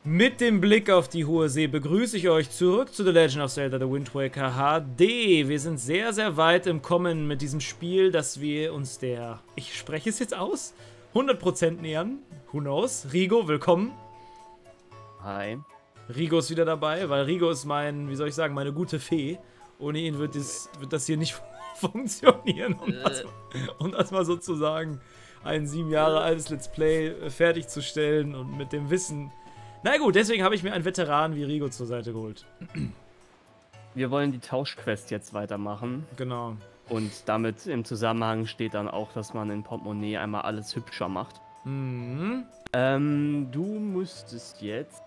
Mit dem Blick auf die hohe See begrüße ich euch zurück zu The Legend of Zelda The Wind Waker HD. Wir sind sehr, sehr weit im Kommen mit diesem Spiel, dass wir uns ich spreche es jetzt aus, 100% nähern. Who knows? Rigo, willkommen. Hi. Rigo ist wieder dabei, weil Rigo ist wie soll ich sagen, meine gute Fee. Ohne ihn wird das hier nicht funktionieren, um das mal sozusagen ein 7 Jahre altes Let's Play fertigzustellen und mit dem Wissen. Na gut, deswegen habe ich mir einen Veteran wie Rigo zur Seite geholt. Wir wollen die Tauschquest jetzt weitermachen. Genau. Und damit im Zusammenhang steht dann auch, dass man in Portemonnaie einmal alles hübscher macht. Mhm. Du müsstest jetzt...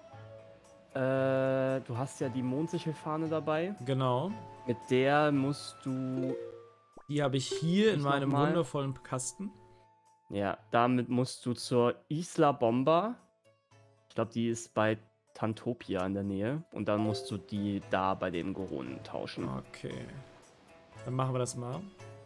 du hast ja die Mondsichelfahne dabei. Genau. Mit der musst du... Die habe ich hier in meinem wundervollen Kasten. Ja, damit musst du zur Isla Bomba. Ich glaube, die ist bei Tantopia in der Nähe. Und dann musst du die da bei den Goronen tauschen. Okay. Dann machen wir das mal.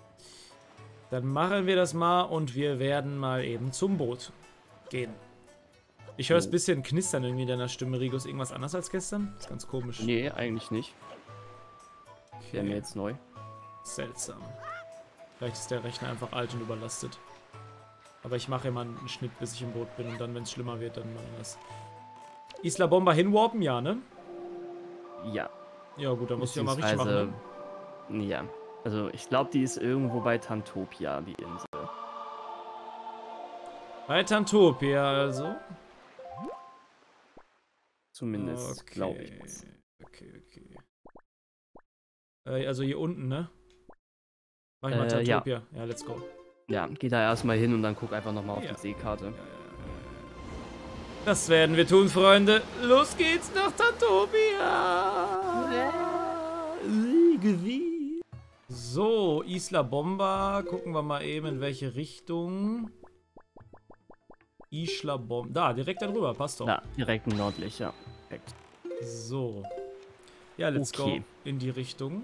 Und wir werden mal eben zum Boot gehen. Ich höre es ein bisschen knistern irgendwie in deiner Stimme, Rigo. Ist irgendwas anders als gestern? Das ist ganz komisch. Nee, eigentlich nicht. Okay. Der mir jetzt neu. Seltsam. Vielleicht ist der Rechner einfach alt und überlastet. Aber ich mache immer einen Schnitt, bis ich im Boot bin. Und dann, wenn es schlimmer wird, dann machen wir das. Isla Bomba hinwarpen, ja, ne? Ja. Ja gut, dann muss ich ja mal richtig machen. Ne? Ja. Also ich glaube, die ist irgendwo bei Tantopia, die Insel. Bei Tantopia also? Zumindest, glaube ich. Okay. Also hier unten, ne? Mach ich mal Tantopia. Ja, let's go. Ja, geh da erstmal hin und dann guck einfach nochmal auf die Seekarte. Ja. Das werden wir tun, Freunde. Los geht's nach Tantopia. So, Isla Bomba. Gucken wir mal eben, in welche Richtung. Isla Bomba. Da, direkt darüber. Passt doch. Ja, direkt nördlich, ja. Perfekt. So. Ja, let's go in die Richtung.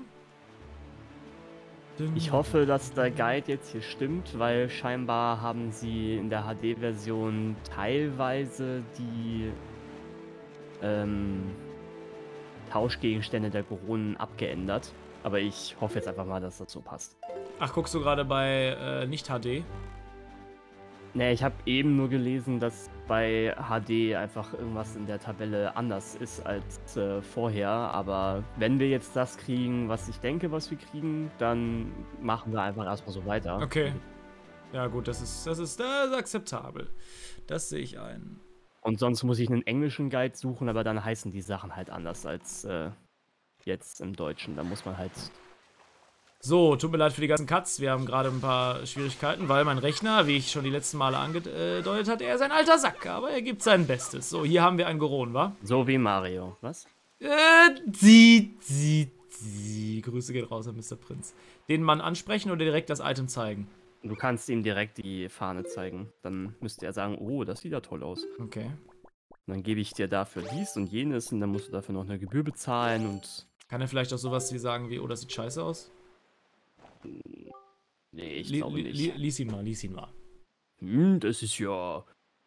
Ich hoffe, dass der Guide jetzt hier stimmt, weil scheinbar haben sie in der HD-Version teilweise die Tauschgegenstände der Goronen abgeändert. Aber ich hoffe jetzt einfach mal, dass das so passt. Ach, guckst du gerade bei nicht HD? Ne, ich habe eben nur gelesen, dass bei HD einfach irgendwas in der Tabelle anders ist als vorher. Aber wenn wir jetzt das kriegen, was ich denke, was wir kriegen, dann machen wir einfach erstmal so weiter. Okay. Ja gut, das ist akzeptabel. Das sehe ich ein. Und sonst muss ich einen englischen Guide suchen, aber dann heißen die Sachen halt anders als jetzt im Deutschen. Da muss man halt... So, tut mir leid für die ganzen Cuts. Wir haben gerade ein paar Schwierigkeiten, weil mein Rechner, wie ich schon die letzten Male angedeutet hat, er ist ein alter Sack, aber er gibt sein Bestes. So, hier haben wir einen Goron, wa? So wie Mario, was? Grüße geht raus an Mr. Prinz. Den Mann ansprechen oder direkt das Item zeigen? Du kannst ihm direkt die Fahne zeigen. Dann müsste er sagen, oh, das sieht ja toll aus. Okay. Und dann gebe ich dir dafür dies und jenes und dann musst du dafür noch eine Gebühr bezahlen und... Kann er vielleicht auch sowas wie sagen wie, oh, das sieht scheiße aus? Nee, ich glaube nicht. Lies ihn mal. Das ist ja...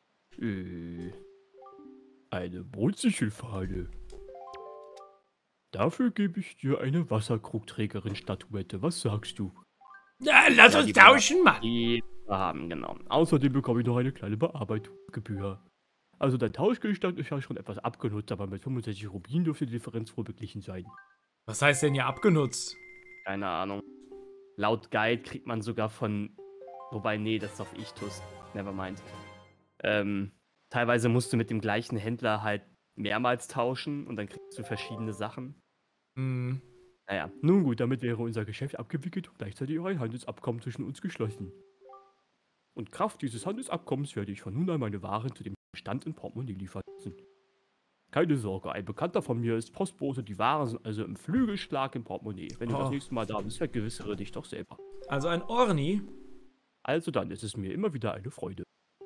eine Mondsichelfahne. Dafür gebe ich dir eine Wasserkrugträgerin-Statuette. Was sagst du? Ja, lass uns tauschen, Mann! Die haben, genau. Außerdem bekomme ich noch eine kleine Bearbeitungsgebühr. Also dein Tauschgegenstand ist ja schon etwas abgenutzt, aber mit 65 Rubinen dürfte die Differenz wohl beglichen sein. Was heißt denn hier abgenutzt? Keine Ahnung. Laut Guide kriegt man sogar von... Wobei, nee, das ist auf Ichthus. Nevermind. Teilweise musst du mit dem gleichen Händler halt mehrmals tauschen und dann kriegst du verschiedene Sachen. Mhm. Naja, nun gut, damit wäre unser Geschäft abgewickelt und gleichzeitig auch ein Handelsabkommen zwischen uns geschlossen. Und Kraft dieses Handelsabkommens werde ich von nun an meine Waren zu dem Stand in Portemonnaie liefern lassen. Keine Sorge, ein Bekannter von mir ist Postbote, die Waren sind also im Flügelschlag im Portemonnaie. Wenn du das nächste Mal da bist, vergewissere dich doch selber. Also ein Orni? Also dann ist es mir immer wieder eine Freude.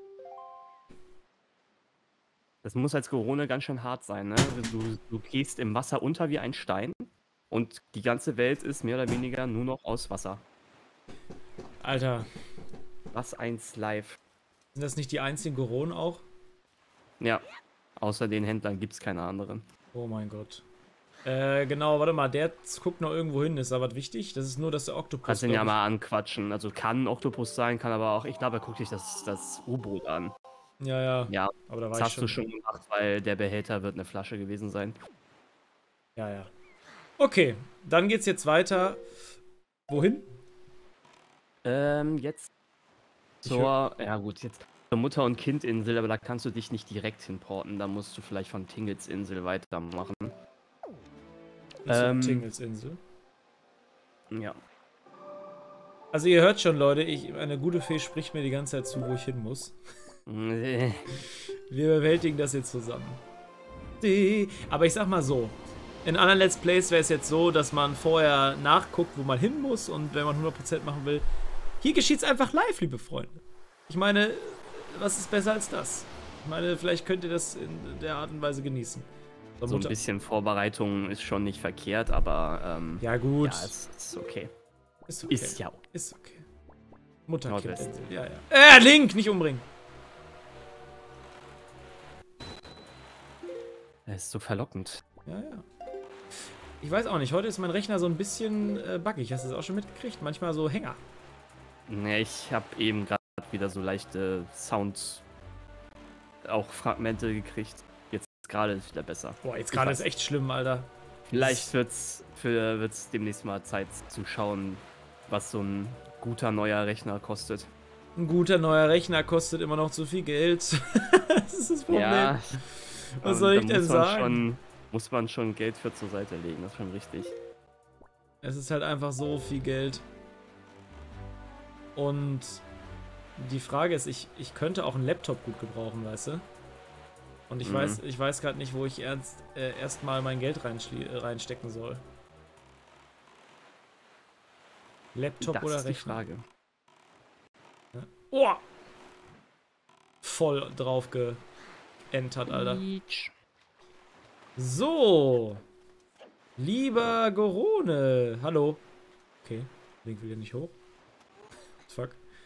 Das muss als Corona ganz schön hart sein, ne? Du gehst im Wasser unter wie ein Stein und die ganze Welt ist mehr oder weniger nur noch aus Wasser. Alter. Was ein Live. Sind das nicht die einzigen Goronen auch? Ja. Außer den Händlern gibt es keine anderen. Oh mein Gott. Genau, warte mal, der guckt noch irgendwo hin. Ist da was wichtig? Das ist nur, dass der Oktopus. Kannst ihn ja mal anquatschen. Also kann ein Oktopus sein, kann aber auch, ich glaube, er guckt sich das U-Boot an. Ja, ja. Ja, Aber da war das ich hast schon. du schon gemacht, weil der Behälter wird eine Flasche gewesen sein. Ja, ja. Okay, dann geht's jetzt weiter. Wohin? Jetzt zur, ja gut, jetzt zur Mutter- und Kindinsel, aber da kannst du dich nicht direkt hinporten. Da musst du vielleicht von Tingles Insel weitermachen. Zur Tingelsinsel. Ja. Also ihr hört schon, Leute, eine gute Fee spricht mir die ganze Zeit zu, wo ich hin muss. Wir bewältigen das jetzt zusammen. Aber ich sag mal so, in anderen Let's Plays wäre es jetzt so, dass man vorher nachguckt, wo man hin muss und wenn man 100% machen will. Hier geschieht's einfach live, liebe Freunde. Ich meine, was ist besser als das? Ich meine, vielleicht könnt ihr das in der Art und Weise genießen. So ein bisschen Vorbereitung ist schon nicht verkehrt, aber ja gut. Ja, es ist okay. Ist okay. Ist ja okay. Ist okay. Mutter-Kind-Insel, ja, ja. Link, nicht umbringen. Er ist so verlockend. Ja, ja. Ich weiß auch nicht, heute ist mein Rechner so ein bisschen buggig. Hast du das auch schon mitgekriegt? Manchmal so Hänger. Ne, ich habe eben gerade wieder so leichte Sound auch Fragmente gekriegt. Jetzt gerade ist wieder besser. Boah, jetzt gerade ist echt schlimm, Alter. Vielleicht wird's demnächst mal Zeit zu schauen, was so ein guter neuer Rechner kostet. Ein guter neuer Rechner kostet immer noch zu viel Geld. Das ist das Problem. Ja, was soll ich denn sagen? Muss man schon Geld für zur Seite legen, das ist schon richtig. Es ist halt einfach so viel Geld. Und die Frage ist, ich könnte auch einen Laptop gut gebrauchen, weißt du? Und ich weiß gerade nicht, wo ich erstmal mein Geld reinstecken soll. Laptop das oder ist die Rechner? Frage. Ja. Oh! Voll drauf geentert, Alter. So. Lieber Gorone. Hallo. Okay. Link will ja nicht hoch. Fuck.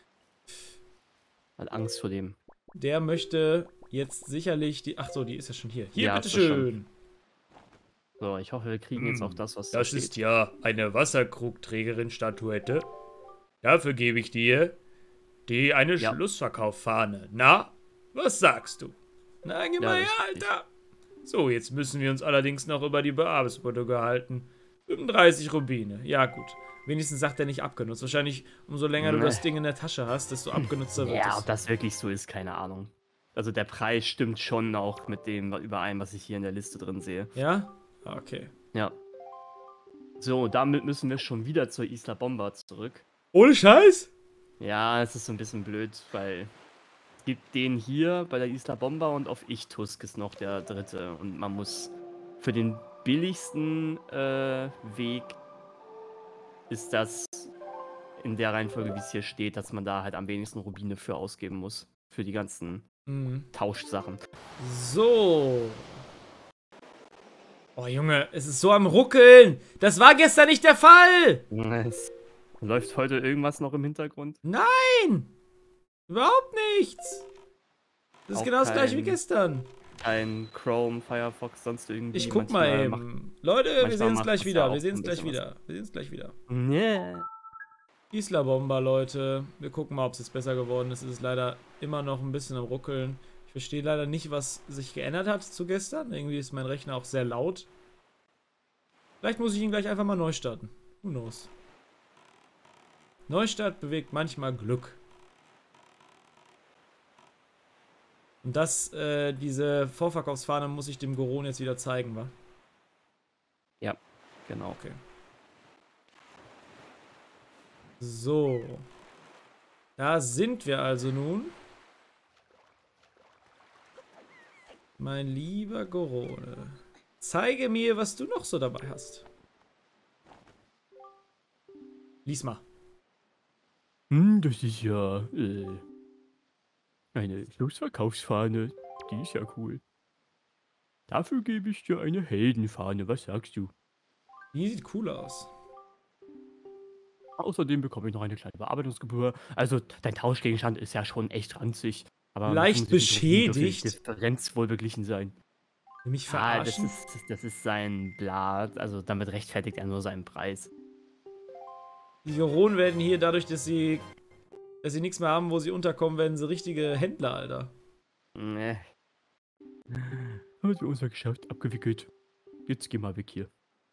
Hat Angst vor dem. Der möchte jetzt sicherlich die... Ach so, die ist ja schon hier. Hier, Ja, bitteschön. So, ich hoffe, wir kriegen jetzt auch das, was Das ist ja eine Wasserkrugträgerin-Statuette. Dafür gebe ich dir eine Schlussverkauffahne. Na, was sagst du? Na, gib mal her, richtig. Alter. So, jetzt müssen wir uns allerdings noch über die Bearbeitungsprotokolle halten. 35 Rubine. Ja, gut. Wenigstens sagt er nicht abgenutzt. Wahrscheinlich, umso länger du das Ding in der Tasche hast, desto abgenutzter wird Ja, es. ob das wirklich so ist, keine Ahnung. Also der Preis stimmt schon auch mit dem überein, was ich hier in der Liste drin sehe. Ja? Okay. Ja. So, damit müssen wir schon wieder zur Isla Bomba zurück. Ohne Scheiß? Ja, es ist so ein bisschen blöd, weil es gibt den hier bei der Isla Bomba und auf Ichtusk ist noch der dritte. Und man muss für den billigsten Weg ist das in der Reihenfolge, wie es hier steht, dass man da halt am wenigsten Rubine für ausgeben muss. Für die ganzen Tauschsachen. So. Oh, Junge, es ist so am Ruckeln. Das war gestern nicht der Fall. Es läuft heute irgendwas noch im Hintergrund? Nein. Überhaupt nichts. Das ist Auch genau das gleiche wie gestern. Kein Chrome, Firefox, sonst irgendwie. Ich guck mal eben. Leute, wir sehen uns gleich wieder. Wir sehen uns gleich bisschen wieder. Wir sehen uns gleich wieder. Nee. Isla Bomba, Leute. Wir gucken mal, ob es jetzt besser geworden ist. Es ist leider immer noch ein bisschen am Ruckeln. Ich verstehe leider nicht, was sich geändert hat zu gestern. Irgendwie ist mein Rechner auch sehr laut. Vielleicht muss ich ihn gleich einfach mal neu starten. Who knows? Neustart bewegt manchmal Glück. Und diese Vorverkaufsfahne muss ich dem Goron jetzt wieder zeigen, wa? Ja, genau. Okay. So. Da sind wir also nun. Mein lieber Gorone. Zeige mir, was du noch so dabei hast. Lies mal. Das ist ja eine Schlussverkaufsfahne. Die ist ja cool. Dafür gebe ich dir eine Heldenfahne. Was sagst du? Die sieht cool aus. Außerdem bekomme ich noch eine kleine Bearbeitungsgebühr. Also, dein Tauschgegenstand ist ja schon echt ranzig. Aber leicht 75 Rubinen dürfte die beschädigt. Differenz wohl beglichen sein. Mich Ah, das verarschen? ist sein Blatt. Also damit rechtfertigt er nur seinen Preis. Die Goronen werden hier dadurch, dass sie nichts mehr haben, wo sie unterkommen, werden sie richtige Händler, Alter. Ne. Haben wir unser Geschäft abgewickelt. Jetzt geh mal weg hier.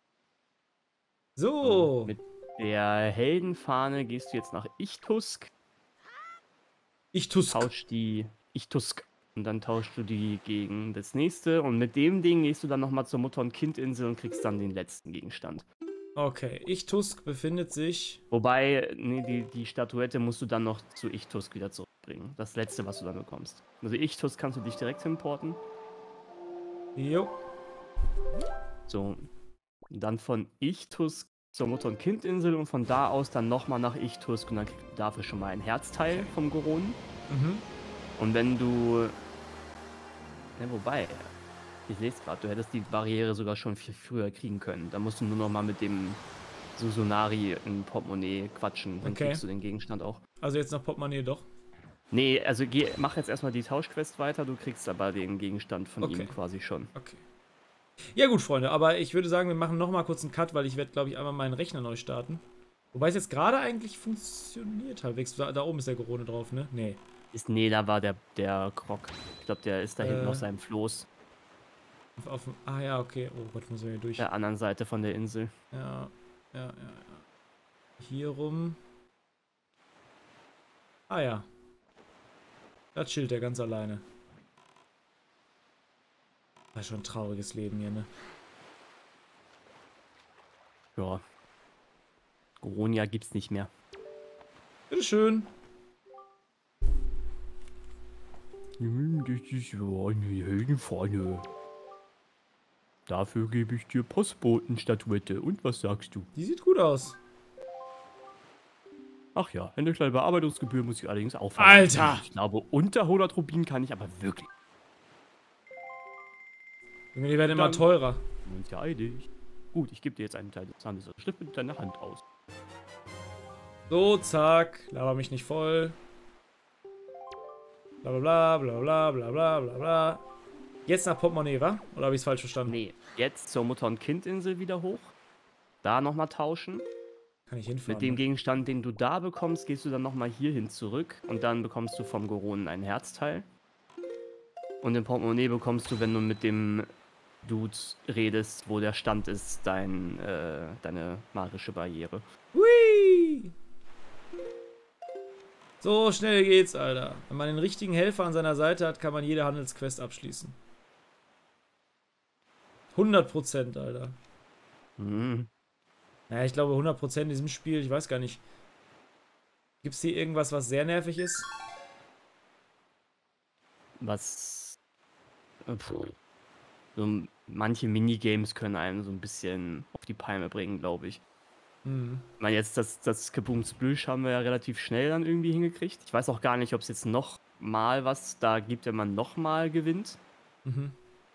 So. Mit der Heldenfahne gehst du jetzt nach Ichtusk. Ich tusk. Tausch die Ichtusk. Und dann tauschst du die gegen das nächste. Und mit dem Ding gehst du dann nochmal zur Mutter- und Kindinsel und kriegst dann den letzten Gegenstand. Okay, Ichtusk befindet sich. Wobei, nee, die Statuette musst du dann noch zu Ichtusk wieder zurückbringen. Das letzte, was du dann bekommst. Also Ichtusk kannst du dich direkt importen. Jo. So. Dann von Ichtusk zur Mutter- und Kindinsel und von da aus dann nochmal nach Ichtusk und dann kriegst du dafür schon mal ein Herzteil vom Goronen. Mhm. Und wenn du. Ja, wobei. Ich lese gerade, du hättest die Barriere sogar schon viel früher kriegen können. Da musst du nur noch mal mit dem Susunari im Portemonnaie quatschen. Dann Okay. kriegst du den Gegenstand auch. Also jetzt nach Portemonnaie doch. Nee, also mach jetzt erstmal die Tauschquest weiter, du kriegst aber den Gegenstand von Okay. ihm quasi schon. Okay. Ja gut, Freunde, aber ich würde sagen, wir machen nochmal kurz einen Cut, weil ich werde, glaube ich, einmal meinen Rechner neu starten. Wobei es jetzt gerade eigentlich funktioniert halbwegs. Da oben ist der Gorone drauf, ne? Nee. Nee, da war der Krog. Ich glaube, der ist da hinten auf seinem Floß. Ah ja, okay. Oh Gott, muss man hier durch. Der anderen Seite von der Insel. Ja. Hier rum. Ah ja. Da chillt er ganz alleine. Das ist schon ein trauriges Leben hier, ne? Ja. Goronia gibt's nicht mehr. Bitteschön. Das ist ja eine Heldenfahne. Dafür gebe ich dir Postbotenstatuette. Und was sagst du? Die sieht gut aus. Ach ja, eine kleine Bearbeitungsgebühr muss ich allerdings auch Alter! Ich glaube, unter 100 Rubinen kann ich aber wirklich. Junge, die werden immer Dann- teurer. Und ja, eilig. Gut, ich gebe dir jetzt einen Teil des Handels. Schrift mit deiner Hand aus. So, zack. Laber mich nicht voll. Bla bla bla bla bla bla bla bla. Jetzt nach Portemonnaie, wa? Oder habe ich es falsch verstanden? Nee, jetzt zur Mutter- und Kindinsel wieder hoch. Da nochmal tauschen. Kann ich hinfahren. Mit dem Ne? Gegenstand, den du da bekommst, gehst du dann nochmal hierhin zurück. Und dann bekommst du vom Goronen ein Herzteil. Und im Portemonnaie bekommst du, wenn du mit dem Dude redest, wo der Stand ist, deine magische Barriere. Hui! So schnell geht's, Alter. Wenn man den richtigen Helfer an seiner Seite hat, kann man jede Handelsquest abschließen. 100%, Alter. Mhm. Naja, ich glaube 100% in diesem Spiel, ich weiß gar nicht. Gibt's hier irgendwas, was sehr nervig ist? Was. So, manche Minigames können einen so ein bisschen auf die Palme bringen, glaube ich. Hm. Ich meine, jetzt das Kaboom Splüsch haben wir ja relativ schnell dann irgendwie hingekriegt. Ich weiß auch gar nicht, ob es jetzt noch mal was da gibt, wenn man noch mal gewinnt. Mhm.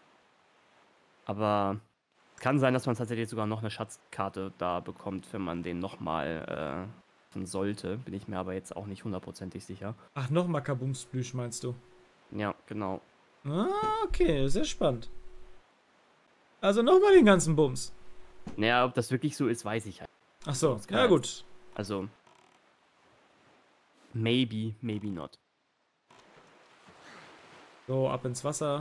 Aber kann sein, dass man tatsächlich sogar noch eine Schatzkarte da bekommt, wenn man den noch mal sollte. Bin ich mir aber jetzt auch nicht hundertprozentig sicher. Ach, nochmal Kabumsplüsch, meinst du? Ja, genau. Ah, okay, sehr spannend. Also nochmal den ganzen Bums. Naja, ob das wirklich so ist, weiß ich halt. Ach so, Das kann ja jetzt- gut. Also, maybe not. So, ab ins Wasser.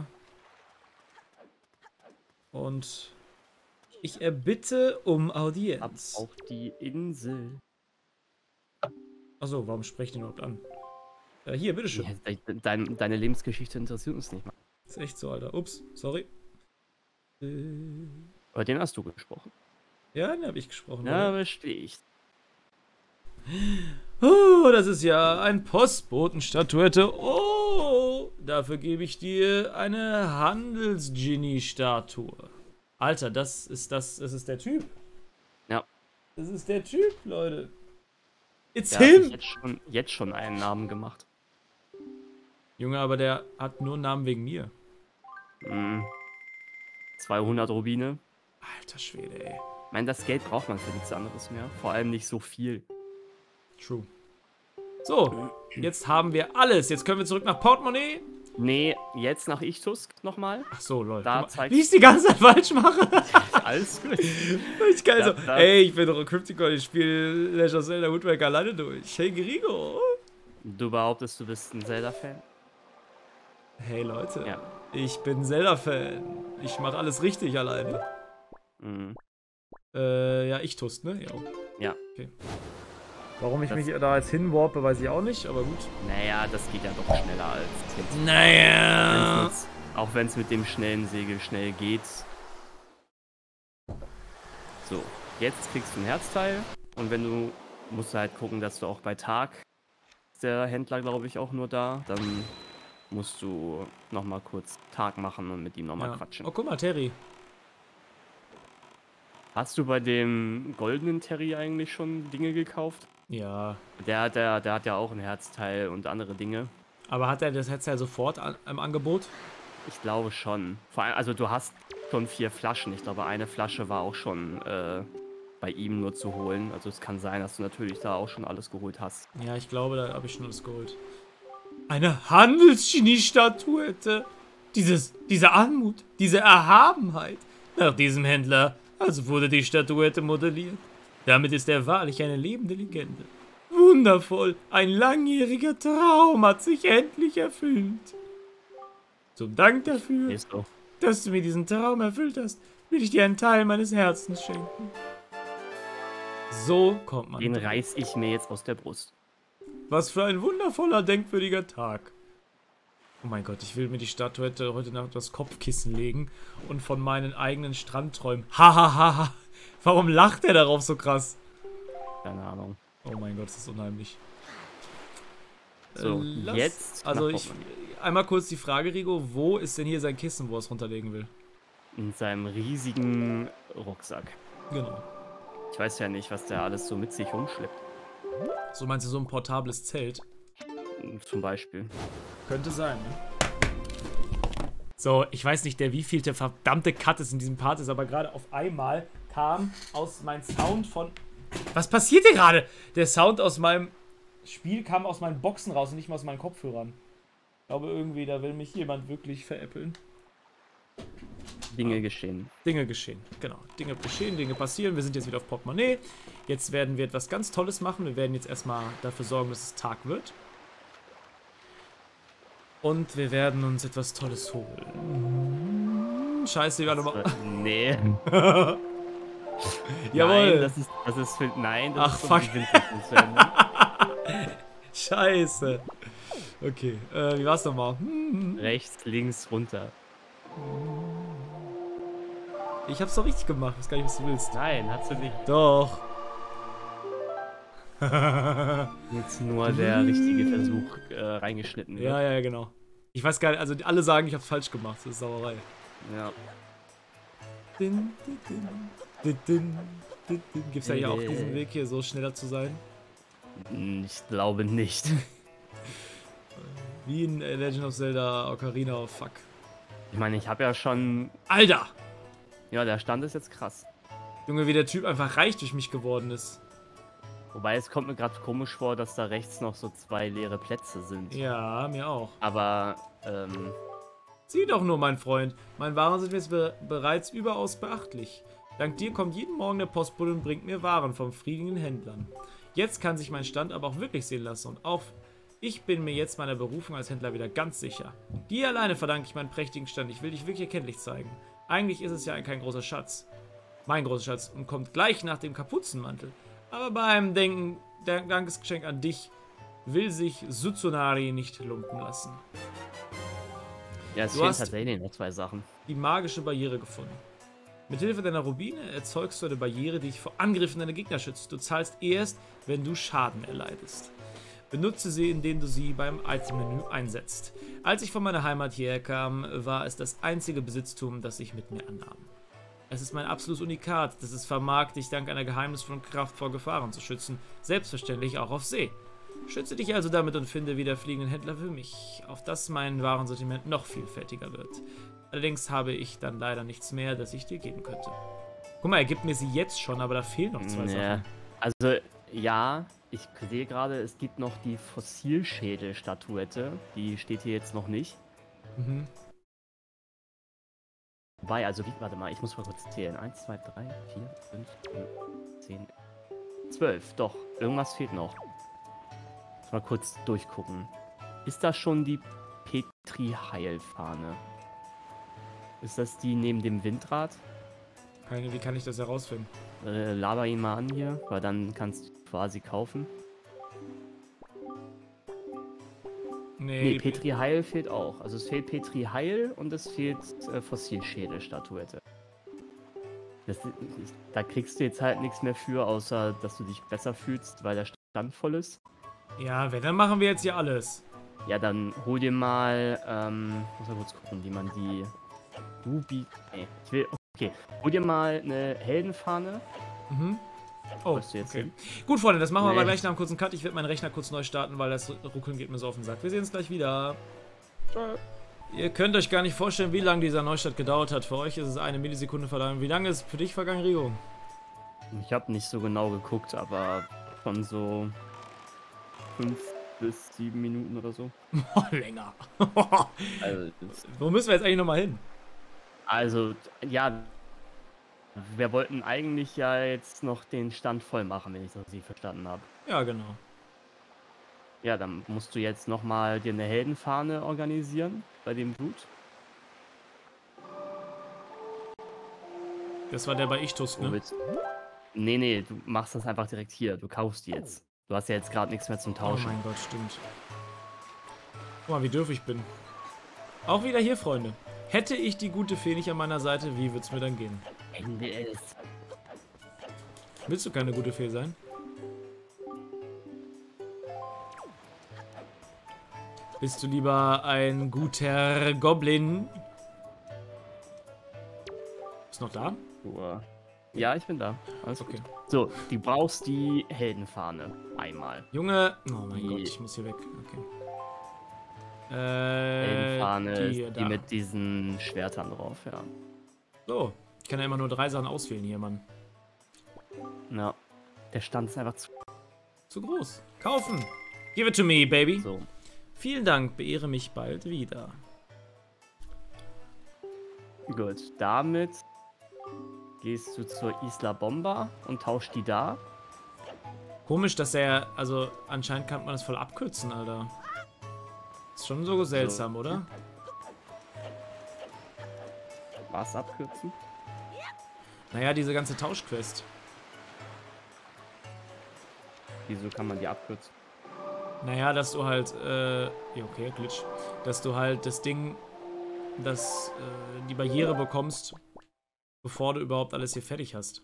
Und ich erbitte um Ab Audienz. auf die Insel. Achso, warum spreche ich den überhaupt an? Hier, bitteschön. Ja, deine Lebensgeschichte interessiert uns nicht mal. Ist echt so, Alter. Ups, sorry. Über den hast du gesprochen. Ja, den habe ich gesprochen. Ja, oder? verstehe ich. Oh, das ist ja ein Postbotenstatuette. Oh, dafür gebe ich dir eine Handelsgenie-Statue. Alter, das ist der Typ. Ja. Das ist der Typ, Leute. It's Der hat sich him. jetzt schon einen Namen gemacht. Junge, aber der hat nur einen Namen wegen mir. 200 Rubine. Alter Schwede, ey. Ich meine, das Geld braucht man für nichts anderes mehr. Vor allem nicht so viel. True. So, jetzt haben wir alles. Jetzt können wir zurück nach Portemonnaie. Nee, jetzt nach Ichtusk nochmal. Ach so, Leute. Da zeigt Wie ich es die ganze Zeit falsch mache. alles gut. Ich geil so. Ey, ich bin doch Crypticon, ich spiele Legend of Zelda Wind Waker alleine durch. Hey, Gerigo. Du behauptest, du bist ein Zelda-Fan? Hey, Leute. Ja. Ich bin Zelda-Fan. Ich mache alles richtig alleine. Mhm. Ja, Ichtust, ne? Ja. Okay. Warum ich mich da jetzt hinwarpe, weiß ich auch nicht, aber gut. Naja, das geht ja doch schneller als jetzt. Naja. Auch wenn es mit dem schnellen Segel schnell geht. So, jetzt kriegst du ein Herzteil. Und wenn du, musst du halt gucken, dass du auch bei Tag, ist der Händler, glaube ich, auch nur da, dann musst du nochmal kurz Tag machen und mit ihm nochmal quatschen. Oh, guck mal, Terry. Hast du bei dem goldenen Terry eigentlich schon Dinge gekauft? Ja. Der hat ja auch ein Herzteil und andere Dinge. Aber hat er das Herzteil sofort im Angebot? Ich glaube schon. Vor allem, also du hast schon 4 Flaschen. Ich glaube, eine Flasche war auch schon bei ihm nur zu holen. Also es kann sein, dass du natürlich da auch schon alles geholt hast. Ja, ich glaube, da habe ich schon alles geholt. Eine Handelsgenie-Statuette. Diese Anmut, diese Erhabenheit. Nach diesem Händler, also wurde die Statuette modelliert. Damit ist er wahrlich eine lebende Legende. Wundervoll, ein langjähriger Traum hat sich endlich erfüllt. Zum Dank dafür, dass du mir diesen Traum erfüllt hast, will ich dir einen Teil meines Herzens schenken. So kommt man. Den reiß ich mir jetzt aus der Brust. Was für ein wundervoller, denkwürdiger Tag. Oh mein Gott, ich will mir die Statuette heute Nacht auf das Kopfkissen legen und von meinen eigenen Strandträumen. Hahaha. Warum lacht er darauf so krass? Keine Ahnung. Oh mein Gott, das ist unheimlich. So, jetzt. Also einmal kurz die Frage, Rigo, wo ist denn hier sein Kissen, wo er es runterlegen will? In seinem riesigen Rucksack. Genau. Ich weiß ja nicht, was der alles so mit sich rumschleppt. So meinst du so ein portables Zelt? Zum Beispiel. Könnte sein, ne? So, ich weiß nicht, der wievielte verdammte Cut es in diesem Part ist, aber gerade auf einmal kam aus meinem Sound von... Was passiert hier gerade? Der Sound aus meinem Spiel kam aus meinen Boxen raus und nicht mal aus meinen Kopfhörern. Ich glaube irgendwie, da will mich jemand wirklich veräppeln. Dinge geschehen. Dinge geschehen, genau. Dinge geschehen, Dinge passieren. Wir sind jetzt wieder auf Portemonnaie. Jetzt werden wir etwas ganz Tolles machen. Wir werden jetzt erstmal dafür sorgen, dass es Tag wird. Und wir werden uns etwas Tolles holen. Scheiße, wir nochmal. Nee. Jawohl. Nein, das ist für. Nein, das Ach, ist fuck. Die Scheiße. Okay, wie war's nochmal? Rechts, links, runter. Ich hab's doch richtig gemacht. Ich weiß gar nicht, was du willst. Nein, hast du nicht. Doch. Jetzt nur der richtige Versuch reingeschnitten. Ja, ja, genau. Ich weiß gar nicht, also alle sagen, ich hab's falsch gemacht. Das ist Sauerei. Ja. Gibt's ja hier auch diesen Weg hier, so schneller zu sein? Ich glaube nicht. Wie in Legend of Zelda Ocarina of Fuck. Ich meine, ich habe ja schon... Alter! Ja, der Stand ist jetzt krass. Junge, wie der Typ einfach reich durch mich geworden ist. Wobei, es kommt mir gerade komisch vor, dass da rechts noch so 2 leere Plätze sind. Ja, mir auch. Aber, Sieh doch nur, mein Freund. Meine Waren sind jetzt bereits überaus beachtlich. Dank dir kommt jeden Morgen der Postbote und bringt mir Waren vom friedlichen Händlern. Jetzt kann sich mein Stand aber auch wirklich sehen lassen und auch ich bin mir jetzt meiner Berufung als Händler wieder ganz sicher. Dir alleine verdanke ich meinen prächtigen Stand. Ich will dich wirklich erkenntlich zeigen. Eigentlich ist es ja kein großer Schatz. Mein großer Schatz und kommt gleich nach dem Kapuzenmantel. Aber beim Dankesgeschenk an dich will sich Sutsunari nicht lumpen lassen. ja, es fehlen tatsächlich noch 2 Sachen. Die magische Barriere gefunden. Mithilfe deiner Rubine erzeugst du eine Barriere, die dich vor Angriffen deiner Gegner schützt. Du zahlst erst, wenn du Schaden erleidest. Benutze sie, indem du sie beim Item-Menü einsetzt. Als ich von meiner Heimat hierher kam, war es das einzige Besitztum, das ich mit mir annahm. Es ist mein absolutes Unikat, das es vermag, dich dank einer geheimnisvollen Kraft vor Gefahren zu schützen. Selbstverständlich auch auf See. Schütze dich also damit und finde wieder fliegenden Händler für mich, auf dass mein Warensortiment noch vielfältiger wird. Allerdings habe ich dann leider nichts mehr, das ich dir geben könnte. Guck mal, er gibt mir sie jetzt schon, aber da fehlen noch 2 Sachen. Also, ja, ich sehe gerade, es gibt noch die Fossilschädel-Statuette. Die steht hier jetzt noch nicht. Mhm. Wobei, also, warte mal, ich muss mal kurz zählen. 1, 2, 3, 4, 5, 10, 12. Doch, irgendwas fehlt noch. Muss mal kurz durchgucken. Ist das schon die Petri-Heil-Fahne? Ist das die neben dem Windrad? Wie kann ich das herausfinden? Laber ihn mal an hier, weil dann kannst du quasi kaufen. Nee, Petri Heil fehlt auch. Also es fehlt Petri Heil und es fehlt Fossilschädel-Statuette. Da kriegst du jetzt halt nichts mehr für, außer dass du dich besser fühlst, weil der Stand voll ist. Ja, wenn, dann machen wir jetzt hier alles. Ja, dann hol dir mal, muss mal kurz gucken, wie man die Ruby... Nee, ich will... Okay, hol dir mal eine Heldenfahne. Mhm. Oh, Du jetzt okay. hin? Gut, Freunde, das machen wir Nee. aber gleich nach einem kurzen Cut. Ich werde meinen Rechner kurz neu starten, weil das Ruckeln geht mir so auf den Sack. Wir sehen uns gleich wieder. Ciao. Ihr könnt euch gar nicht vorstellen, wie lange dieser Neustart gedauert hat. Für euch ist es eine Millisekunde vergangen. Wie lange ist für dich vergangen, Rigo? Ich habe nicht so genau geguckt, aber von so 5 bis 7 Minuten oder so. Oh, länger. Also, Wo müssen wir jetzt eigentlich nochmal hin? ja, wir wollten eigentlich ja jetzt noch den Stand voll machen, wenn ich das richtig verstanden habe. Ja, genau. Ja, dann musst du jetzt nochmal dir eine Heldenfahne organisieren bei dem Dude. Das war der bei Ichtus, ne? Nee, du machst das einfach direkt hier. Du kaufst die jetzt. Du hast ja jetzt gerade nichts mehr zum Oh Tauschen. mein Gott, stimmt. Guck mal, wie dürf ich bin. Auch wieder hier, Freunde. Hätte ich die gute Fee nicht an meiner Seite, wie wird's mir dann gehen? Ende ist. Willst du keine gute Fee sein? Bist du lieber ein guter Goblin? Ist noch da? Ja, ich bin da. Alles Okay. gut. So, du brauchst die Heldenfahne. Einmal. Junge. Oh mein Die- Gott, ich muss hier weg. Okay. Heldenfahne, die hier, die da. mit diesen Schwertern drauf, ja. So. Ich kann ja immer nur 3 Sachen auswählen hier, Mann. Ja. Der Stand ist einfach Zu groß. Kaufen. Give it to me, baby. so. Vielen Dank. Beehre mich bald wieder. Gut, damit gehst du zur Isla Bomba und tauschst die da. Komisch, dass er, also anscheinend kann man das voll abkürzen, Alter. Ist schon so seltsam, oder? Was abkürzen? Naja, diese ganze Tauschquest. Wieso kann man die abkürzen? Naja, dass du halt, ja, okay, Glitch. Dass du halt das Ding, die Barriere bekommst, bevor du überhaupt alles hier fertig hast.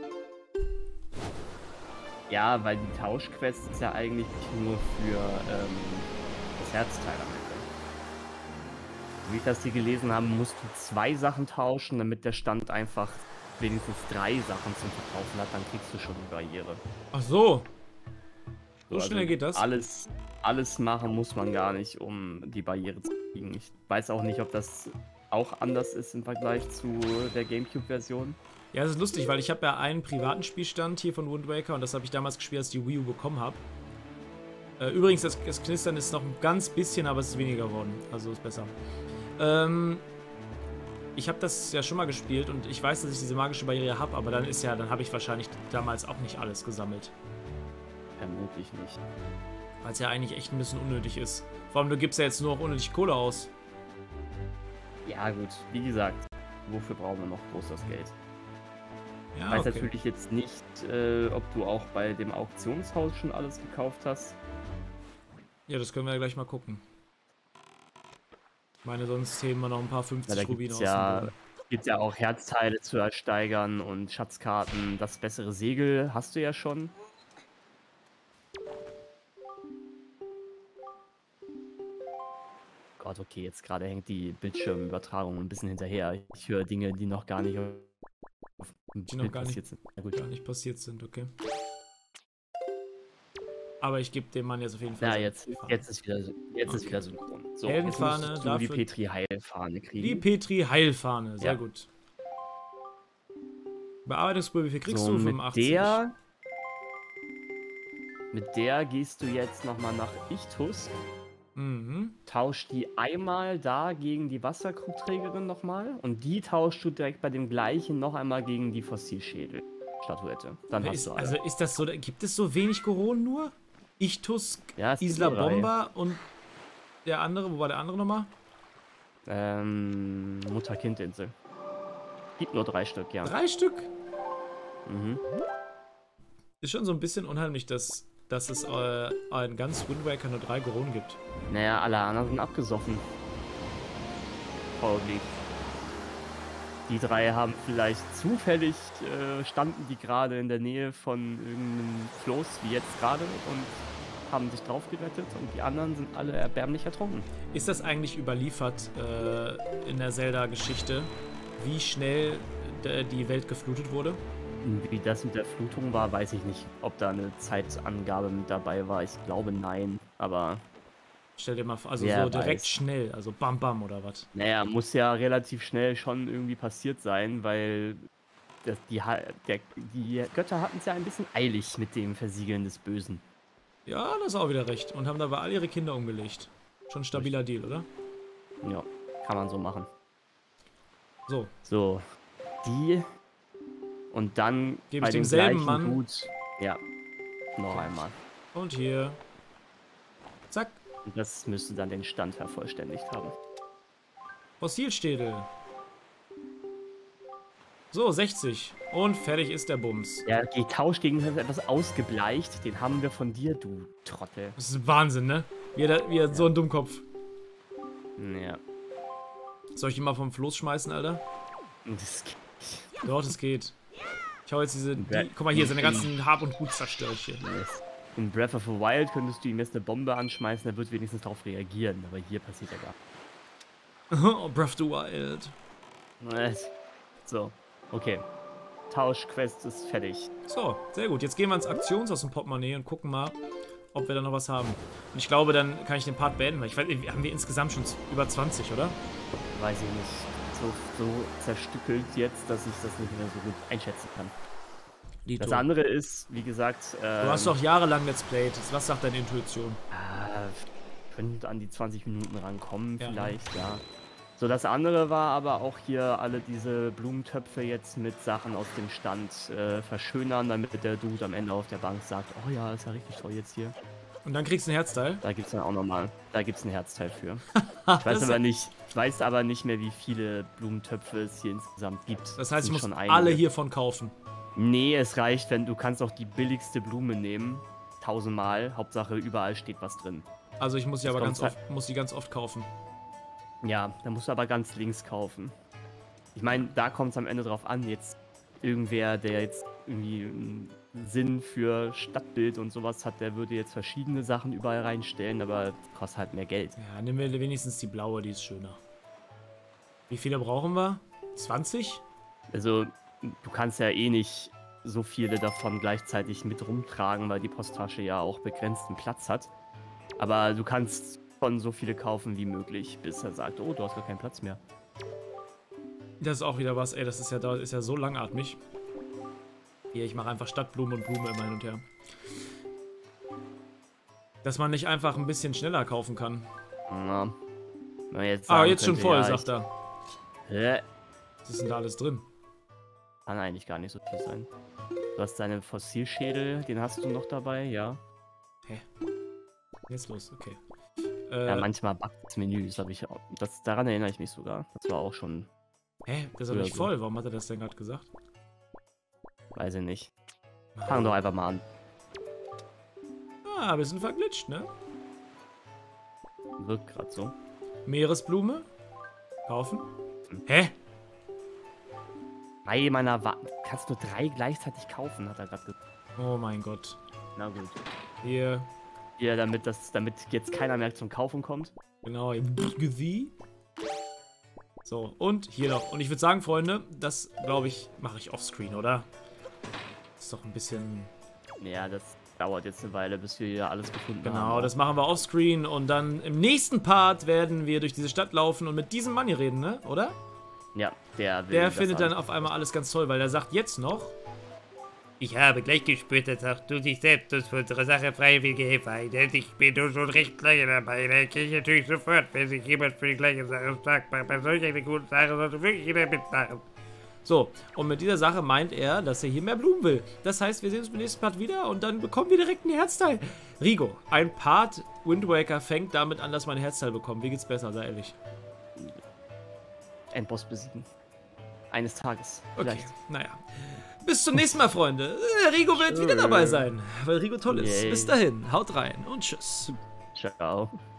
Ja, weil die Tauschquest ist ja eigentlich nur für das Herzteil am Ende. Wie ich das hier gelesen habe, musst du 2 Sachen tauschen, damit der Stand einfach wenigstens 3 Sachen zum Verkaufen hat, dann kriegst du schon die Barriere. Ach so. So Also schnell geht das? Alles machen muss man gar nicht, um die Barriere zu kriegen. Ich weiß auch nicht, ob das auch anders ist im Vergleich zu der Gamecube-Version. Ja, das ist lustig, weil ich habe ja einen privaten Spielstand hier von Wind Waker und das habe ich damals gespielt, als ich die Wii U bekommen habe. Übrigens, das Knistern ist noch ein ganz bisschen, aber es ist weniger geworden. Also ist besser. Ich habe das ja schon mal gespielt und ich weiß, dass ich diese magische Barriere habe, aber dann habe ich wahrscheinlich damals auch nicht alles gesammelt. Vermutlich nicht. Weil es ja eigentlich echt ein bisschen unnötig ist. Vor allem, du gibst ja jetzt nur noch unnötig Kohle aus. Ja gut, wie gesagt, wofür brauchen wir noch groß das Geld? Ja, Ich weiß natürlich jetzt nicht, ob du auch bei dem Auktionshaus schon alles gekauft hast. Ja, das können wir ja gleich mal gucken. Ich meine, sonst heben wir noch ein paar 50 Da Rubine gibt's aus ja, dem Boden. gibt's ja auch Herzteile zu ersteigern und Schatzkarten. Das bessere Segel hast du ja schon. Gott, okay, jetzt gerade hängt die Bildschirmübertragung ein bisschen hinterher. Ich höre Dinge, die noch gar nicht auf dem Die noch Bild gar nicht- passiert sind. Na gut. Gar nicht passiert sind, okay. Aber ich gebe dem Mann jetzt auf jeden Fall. Ja, seine jetzt ist wieder synchron. So, Heldenfahne, jetzt musst du die dafür- Petri-Heilfahne kriegen. Die Petri-Heilfahne, sehr Ja. gut. Bearbeitungsprobe, wie viel kriegst So, du? 85. Mit der gehst du jetzt nochmal nach Ichtus. Tausch die einmal da gegen die Wasserkrugträgerin nochmal. Und die tauschst du direkt bei dem gleichen noch einmal gegen die Fossilschädel-Statuette. Dann hast du alle. Also ist das so, gibt es so wenig Goron nur? Ichtus, Ja, es gibt Isla nur drei. Bomba und der andere, wo war der andere nochmal? Mutter-Kind-Insel. Gibt nur 3 Stück, ja. 3 Stück? Mhm. Ist schon so ein bisschen unheimlich, dass es in ganz Wind Waker nur 3 Goron gibt. Naja, alle anderen sind abgesoffen. Probably. Die 3 haben vielleicht zufällig, standen die gerade in der Nähe von irgendeinem Floß, wie jetzt gerade, und haben sich drauf gerettet, und die anderen sind alle erbärmlich ertrunken. Ist das eigentlich überliefert in der Zelda-Geschichte, wie schnell die Welt geflutet wurde? Wie das mit der Flutung war, weiß ich nicht, ob da eine Zeitangabe mit dabei war. Ich glaube, nein, aber Stell dir mal vor, also wer so direkt weiß. schnell, also bam bam oder was? Naja, muss ja relativ schnell schon irgendwie passiert sein, weil die Götter hatten es ja ein bisschen eilig mit dem Versiegeln des Bösen. Ja, das ist auch wieder recht. Und haben dabei all ihre Kinder umgelegt. Schon ein stabiler Deal, oder? Ja, kann man so machen. So, So, die und dann Gebe bei ich dem demselben gleichen Mann. Dude, ja, noch einmal. und hier. Zack, Und das müsste dann den Stand vervollständigt haben. Fossilstädel. So, 60. Und fertig ist der Bums. Ja, Tausch gegen etwas ausgebleicht, den haben wir von dir, du Trottel. Das ist Wahnsinn, ne? Wie er so ein Dummkopf. Ja, Soll ich ihn mal vom Floß schmeißen, Alter? das geht nicht. Doch, das geht. Ich hau jetzt Wer- guck mal hier, seine ganzen Hab und Gut zerstöre ich hier. In Breath of the Wild könntest du ihm jetzt eine Bombe anschmeißen, er wird wenigstens darauf reagieren, aber hier passiert ja gar Oh, Breath of the Wild. nichts. So, okay. Tauschquest ist fertig. So, sehr gut. Jetzt gehen wir ins Aktions aus dem Portemonnaie und gucken mal, ob wir da noch was haben. Und ich glaube, dann kann ich den Part beenden, weil ich weiß, haben wir insgesamt schon über 20, oder? Weiß ich nicht. So zerstückelt jetzt, dass ich das nicht mehr so gut einschätzen kann. Das andere ist, wie gesagt, Du hast doch jahrelang Let's Played. Was sagt deine Intuition? könnte an die 20 Minuten rankommen, Ja, vielleicht, ja. So, das andere war aber auch hier alle diese Blumentöpfe jetzt mit Sachen aus dem Stand verschönern, damit der Dude am Ende auf der Bank sagt, oh ja, ist ja richtig toll jetzt hier. Und dann kriegst du ein Herzteil. Da gibt's dann auch nochmal, da gibt's ein Herzteil für. Das Ich weiß aber nicht mehr, wie viele Blumentöpfe es hier insgesamt gibt. Das heißt, ich Sind muss schon alle einige. hiervon kaufen. Nee, es reicht, wenn du kannst auch die billigste Blume nehmen. 1000-mal. Hauptsache, überall steht was drin. Also ich muss die Das aber kommt ganz oft kaufen. Ja, da musst du aber ganz links kaufen. Ich meine, da kommt es am Ende drauf an, jetzt irgendwer, der jetzt irgendwie einen Sinn für Stadtbild und sowas hat, der würde jetzt verschiedene Sachen überall reinstellen, aber kostet halt mehr Geld. Ja, nehmen wir wenigstens die blaue, die ist schöner. Wie viele brauchen wir? 20? Also, du kannst ja eh nicht so viele davon gleichzeitig mit rumtragen, weil die Posttasche ja auch begrenzten Platz hat. Aber du kannst von so viele kaufen wie möglich, bis er sagt, oh, du hast gar keinen Platz mehr. Das ist auch wieder was, ey, das ist ja so langatmig. Hier, ich mache einfach Stadtblume und Blume immer hin und her. Dass man nicht einfach ein bisschen schneller kaufen kann. Na, wenn man jetzt Ah, sagen jetzt schon könnte, voll, ja, sagt er. Hä? Was ist denn da alles drin? Kann eigentlich gar nicht so viel sein. Du hast deinen Fossilschädel, den hast du noch dabei, ja. Jetzt los, okay. Ja, manchmal backt das Menü, daran erinnere ich mich sogar. Das war auch schon, Hä? Das ist doch Oder nicht so. voll. Warum hat er das denn gerade gesagt? weiß ich nicht. Fang doch einfach mal an. Ah, wir sind verglitscht, ne? Wirkt gerade so. Meeresblume. Kaufen. Hä? Bei meiner kannst du 3 gleichzeitig kaufen, hat er gerade gesagt. Oh mein Gott. Na gut. Hier, Ja, damit jetzt keiner mehr zum Kaufen kommt. genau, hier. So, und hier noch. Und ich würde sagen, Freunde, das, glaube ich, mache ich offscreen, oder? Ist doch ein bisschen... Ja, das dauert jetzt eine Weile, bis wir hier alles gefunden haben. Genau, das machen wir offscreen. Und dann im nächsten Part werden wir durch diese Stadt laufen und mit diesem Mann hier reden, ne? Oder? Ja, der Der das findet dann alles. auf einmal alles ganz toll, weil der sagt jetzt noch, Ich habe gleich gespürt, dass auch du dich selbst für unsere Sache freiwillige Hilfe einsetzt. Ich bin nur schon recht lange dabei. Da erkenne ich natürlich sofort, wenn sich jemand für die gleiche Sache stark macht. Bei solch einer guten Sache sollte wirklich jeder mitmachen. So, und mit dieser Sache meint er, dass er hier mehr Blumen will. Das heißt, wir sehen uns beim nächsten Part wieder und dann bekommen wir direkt ein Herzteil. Rigo, ein Part Wind Waker fängt damit an, dass wir ein Herzteil bekommen. Wie geht's besser, sei ehrlich? Endboss besiegen. Eines Tages. Okay, Vielleicht. naja. Bis zum nächsten Mal, Freunde. Rigo wird wieder dabei sein, weil Rigo toll ist. Yay. Bis dahin, haut rein und tschüss. Ciao.